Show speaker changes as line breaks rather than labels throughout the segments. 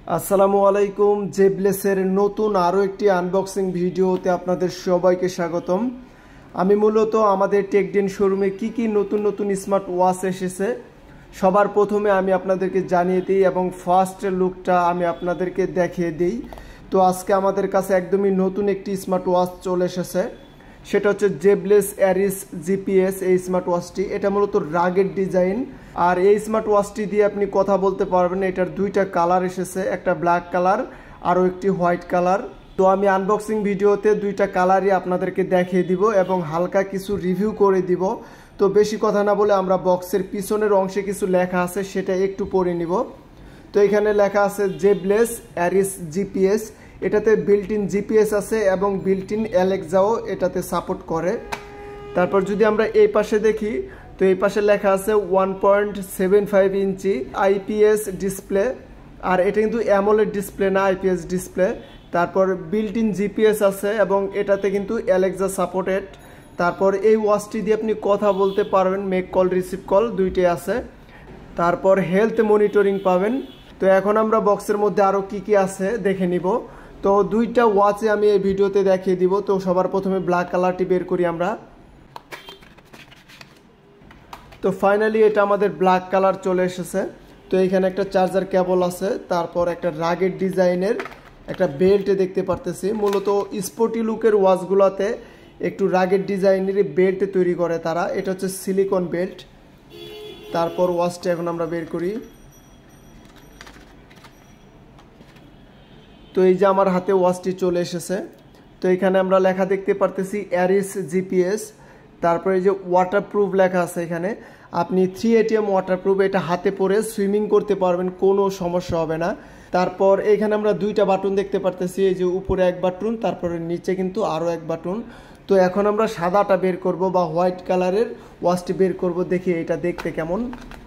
আসসালামু আলাইকুম। জেবলেসের নতুন আরও একটি আনবক্সিং ভিডিওতে আপনাদের সবাইকে স্বাগতম। আমি মূলত আমাদের টেকডেন শোরুমে কি নতুন নতুন স্মার্ট ওয়াচ এসেছে সবার প্রথমে আমি আপনাদেরকে জানিয়ে দিই এবং ফার্স্ট লুকটা আমি আপনাদেরকে দেখিয়ে দিই। তো আজকে আমাদের কাছে একদমই নতুন একটি স্মার্ট ওয়াচ চলে এসেছে, সেটা হচ্ছে জেবলেস অ্যারিস জিপিএস। এই স্মার্ট ওয়াচটি এটা মূলত রাগেড ডিজাইন, আর এই স্মার্ট ওয়াচটি দিয়ে আপনি কথা বলতে পারবেন। এটার দুইটা কালার এসেছে, একটা ব্ল্যাক কালার আরও একটি হোয়াইট কালার। তো আমি আনবক্সিং ভিডিওতে দুইটা কালারই আপনাদেরকে দেখিয়ে দিব এবং হালকা কিছু রিভিউ করে দিব। তো বেশি কথা না বলে আমরা বক্সের পিছনের অংশে কিছু লেখা আছে সেটা একটু পড়ে নিব। তো এখানে লেখা আছে জেবলেস অ্যারিস জিপিএস। এটাতে বিল্ট ইন জিপিএস আছে এবং বিল্ট ইন অ্যালেক্সাও এটাতে সাপোর্ট করে। তারপর যদি আমরা এই পাশে দেখি, তো এই পাশে লেখা আছে 1.75 ইঞ্চি আইপিএস ডিসপ্লে, আর এটা কিন্তু অ্যামোলেড ডিসপ্লে না, আইপিএস ডিসপ্লে। তারপর বিল্ট ইন জিপিএস আছে এবং এটাতে কিন্তু অ্যালেক্সা সাপোর্টেড। তারপর এই ওয়াচটি দিয়ে আপনি কথা বলতে পারবেন, মেক কল রিসিভ কল দুইটাই আছে। তারপর হেলথ মনিটরিং পাবেন। তো এখন আমরা বক্সের মধ্যে আরও কি আছে দেখে নিব। তো দুইটা ওয়াচে আমি এই ভিডিওতে দেখিয়ে দিব। তো সবার প্রথমে ব্ল্যাক কালারটি বের করি আমরা। তো ফাইনালি এটা আমাদের ব্ল্যাক কালার চলে এসেছে। তো এখানে একটা চার্জার কেবল আছে, তারপর একটা রাগেড ডিজাইনের একটা বেল্ট দেখতে পারতেছি। মূলত স্পোর্টি লুকের ওয়াচগুলোতে একটু রাগেড ডিজাইনের বেল্ট তৈরি করে তারা। এটা হচ্ছে সিলিকন বেল্ট। তারপর ওয়াচটা এখন আমরা বের করি। তো এই যে আমার হাতে ওয়াচটি চলে এসেছে। তো এখানে আমরা লেখা দেখতে পারতেছি অ্যারিস জিপিএস। তারপরে এই যে ওয়াটারপ্রুফ লেখা আছে এখানে, আপনি 3 ATM ওয়াটারপ্রুফ, এটা হাতে পরে সুইমিং করতে পারবেন, কোনো সমস্যা হবে না। তারপর এখানে আমরা দুইটা বাটন দেখতে পারতেছি, এই যে উপরে এক বাটন, তারপরে নিচে কিন্তু আরও এক বাটন। তো এখন আমরা সাদাটা বের করব বা হোয়াইট কালারের ওয়াচটি বের করব, দেখি এটা দেখতে কেমন।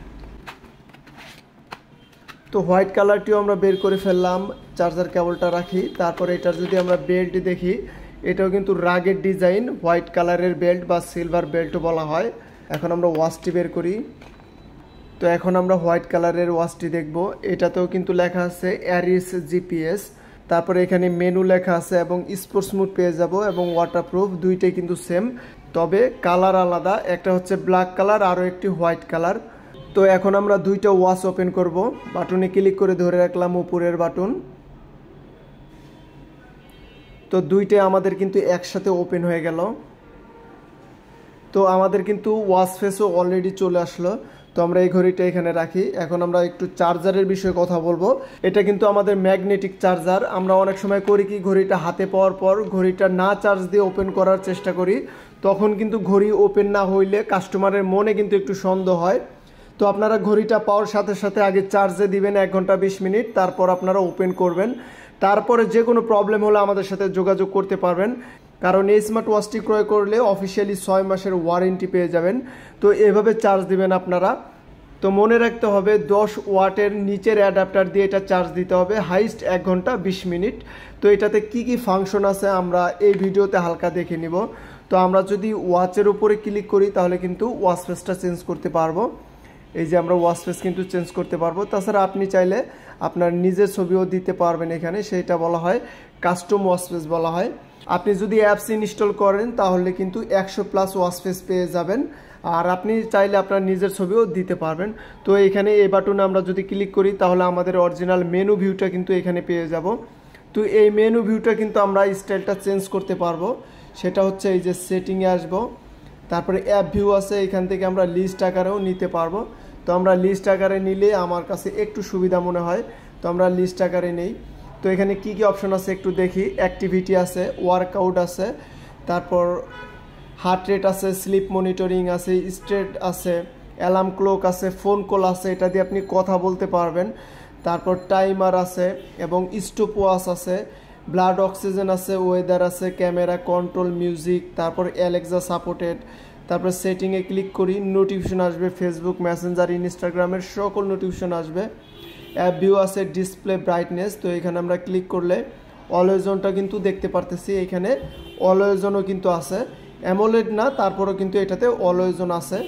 তো হোয়াইট কালারটিও আমরা বের করে ফেললাম, চার্জার কেবলটা রাখি। তারপরে এটার যদি আমরা বেল্ট দেখি, এটাও কিন্তু রাগেড ডিজাইন, হোয়াইট কালারের বেল্ট বা সিলভার বেল্টও বলা হয়। এখন আমরা ওয়াচটি বের করি। তো এখন আমরা হোয়াইট কালারের ওয়াচটি দেখব। এটাতেও কিন্তু লেখা আছে অ্যারিস জিপিএস। তারপরে এখানে মেনু লেখা আছে এবং স্পোর্টস মোড পেয়ে যাব এবং ওয়াটারপ্রুফ, দুইটাই কিন্তু সেম, তবে কালার আলাদা। একটা হচ্ছে ব্ল্যাক কালার, আরও একটি হোয়াইট কালার। তো এখন আমরা দুইটা ওয়াচ ওপেন করব। বাটনে ক্লিক করে ধরে রাখলাম উপরের বাটন। তো দুইটাই আমাদের কিন্তু একসাথে ওপেন হয়ে গেল। তো আমাদের কিন্তু ওয়াচ ফেসও অলরেডি চলে আসলো। তো আমরা এই ঘড়িটা এখানে রাখি। এখন আমরা একটু চার্জারের বিষয়ে কথা বলবো। এটা কিন্তু আমাদের ম্যাগনেটিক চার্জার। আমরা অনেক সময় করি কি, ঘড়িটা হাতে পাওয়ার পর ঘড়িটা না চার্জ দিয়ে ওপেন করার চেষ্টা করি, তখন কিন্তু ঘড়ি ওপেন না হইলে কাস্টমারের মনে কিন্তু একটু সন্দেহ হয়। তো আপনারা ঘড়িটা পাওয়ার সাথে সাথে আগে চার্জে দিবেন 1 ঘন্টা 20 মিনিট, তারপর আপনারা ওপেন করবেন। তারপরে যে কোনো প্রবলেম হলে আমাদের সাথে যোগাযোগ করতে পারবেন, কারণ এই স্মার্ট ওয়াচটি ক্রয় করলে অফিসিয়ালি 6 মাসের ওয়ারেন্টি পেয়ে যাবেন। তো এভাবে চার্জ দিবেন আপনারা। তো মনে রাখতে হবে 10 ওয়াটের নিচের অ্যাডাপ্টার দিয়ে এটা চার্জ দিতে হবে, হাইস্ট 1 ঘন্টা 20 মিনিট। তো এটাতে কি ফাংশন আছে আমরা এই ভিডিওতে হালকা দেখে নিব। তো আমরা যদি ওয়াচের উপরে ক্লিক করি তাহলে কিন্তু ওয়াচ ফেসটা চেঞ্জ করতে পারবো। এই যে আমরা ওয়াচ ফেস কিন্তু চেঞ্জ করতে পারবো। তাছাড়া আপনি চাইলে আপনার নিজের ছবিও দিতে পারবেন এখানে, সেইটা বলা হয় কাস্টম ওয়াচ ফেস বলা হয়। আপনি যদি অ্যাপস ইনস্টল করেন তাহলে কিন্তু 100+ ওয়াচ ফেস পেয়ে যাবেন, আর আপনি চাইলে আপনার নিজের ছবিও দিতে পারবেন। তো এখানে এই বাটনে আমরা যদি ক্লিক করি তাহলে আমাদের অরিজিনাল মেনু ভিউটা কিন্তু এখানে পেয়ে যাব। তো এই মেনু ভিউটা কিন্তু আমরা স্টাইলটা চেঞ্জ করতে পারবো। সেটা হচ্ছে এই যে সেটিংয়ে আসবো, তারপরে অ্যাপ ভিউ আছে, এখান থেকে আমরা লিস্ট আকারেও নিতে পারবো। তো আমরা লিস্ট আকারে নিলে আমার কাছে একটু সুবিধা মনে হয়, তো আমরা লিস্ট আকারে নেই। তো এখানে কি অপশন আছে একটু দেখি। অ্যাক্টিভিটি আছে, ওয়ার্কআউট আছে, তারপর হার্ট রেট আছে, স্লিপ মনিটরিং আছে, স্ট্রেট আছে, অ্যালার্ম ক্লক আছে, ফোন কল আছে, এটা দিয়ে আপনি কথা বলতে পারবেন। তারপর টাইমার আছে এবং স্টপ ওয়াচ আছে, ব্লাড অক্সিজেন আছে, ওয়েদার আছে, ক্যামেরা কন্ট্রোল, মিউজিক, তারপর অ্যালেক্সা সাপোর্টেড। তারপর সেটিংয়ে ক্লিক করি, নোটিফিকেশন আসবে, ফেসবুক, মেসেঞ্জার, ইনস্টাগ্রামের সকল নোটিফিকেশন আসবে। অ্যাপ ভিউ আছে, ডিসপ্লে ব্রাইটনেস। তো এখানে আমরা ক্লিক করলে অলওয়েজনটা কিন্তু দেখতে পারতেছি, এখানে অলওয়েজনও কিন্তু আছে, অ্যামোলেড না, তারপরও কিন্তু এটাতে অলওয়েজন আছে। তো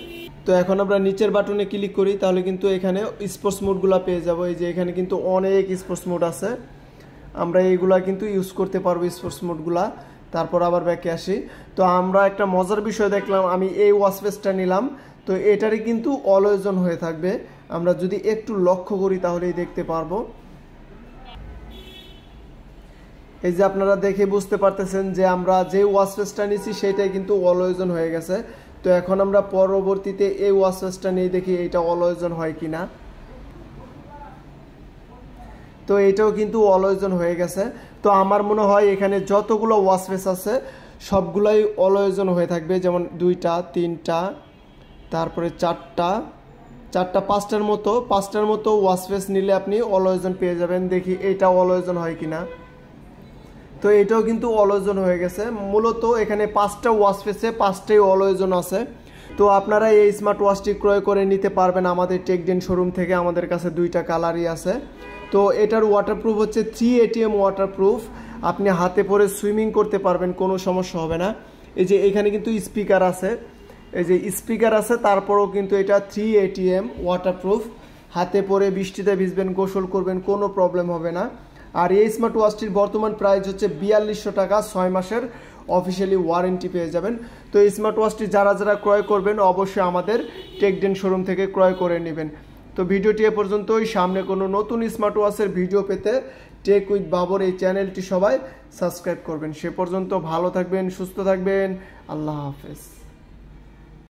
তো এখন আমরা নিচের বাটনে ক্লিক করি, তাহলে কিন্তু এখানে স্পোর্টস মোডগুলো পেয়ে যাব। এই যে এখানে কিন্তু অনেক স্পোর্টস মোড আছে, আমরা এইগুলা কিন্তু ইউজ করতে পারবো স্পোর্টস মোডগুলা। তারপর আবার ব্যাকে আসি। তো আমরা একটা মজার বিষয় দেখলাম, আমি এই ওয়াচফেসটা নিলাম, তো এটারই কিন্তু অলওয়েজ অন হয়ে থাকবে। আমরা যদি একটু লক্ষ্য করি তাহলেই দেখতে পারবো। এই যে আপনারা দেখে বুঝতে পারতেছেন যে আমরা যে ওয়াচফেসটা নিয়েছি সেটাই কিন্তু অলওয়েজ অন হয়ে গেছে। তো এখন আমরা পরবর্তীতে এই ওয়াচফেসটা নিয়ে দেখি এটা অলওয়েজ অন হয় কিনা। তো এটাও কিন্তু অলওয়েজ অন হয়ে গেছে। তো আমার মনে হয় এখানে যতগুলো ওয়াচফেস আছে সবগুলাই অলওয়েজ অন হয়ে থাকবে, যেমন 2টা 3টা তারপরে 4টা 5টার মতো ওয়াচফেস নিলে আপনি অলওয়েজ অন পেয়ে যাবেন। দেখি এটা অলওয়েজ অন হয় কিনা। তো এটাও কিন্তু অলওয়েজ অন হয়ে গেছে। মূলত এখানে 5টা ওয়াচফেসে 5টাই অলওয়েজ অন আছে। তো আপনারা এই স্মার্ট ওয়াচটি ক্রয় করে নিতে পারবেন আমাদের টেকডেন শোরুম থেকে। আমাদের কাছে 2টা কালারই আছে। তো এটার ওয়াটারপ্রুফ হচ্ছে 3 ATM ওয়াটারপ্রুফ। আপনি হাতে পরে সুইমিং করতে পারবেন, কোনো সমস্যা হবে না। এই যে এখানে কিন্তু স্পিকার আছে, এই যে স্পিকার আছে, তারপরেও কিন্তু এটা 3 ATM ওয়াটারপ্রুফ। হাতে পরে বৃষ্টিতে ভিজবেন, গোসল করবেন, কোনো প্রবলেম হবে না। আর এই স্মার্ট ওয়াচটির বর্তমান প্রাইস হচ্ছে 4200 টাকা, 6 মাসের অফিসিয়ালি ওয়ারেন্টি পেয়ে যাবেন। তো এই স্মার্ট ওয়াচটি যারা যারা ক্রয় করবেন অবশ্যই আমাদের টেকডেন শোরুম থেকে ক্রয় করে নেবেন। তো ভিডিওটি এ পর্যন্তই। সামনে কোনো নতুন স্মার্ট ওয়াচের ভিডিও পেতে টেক উইথ বাবর এই চ্যানেলটি সবাই সাবস্ক্রাইব করবেন। সে পর্যন্ত ভালো থাকবেন, সুস্থ থাকবেন। আল্লাহ হাফেজ।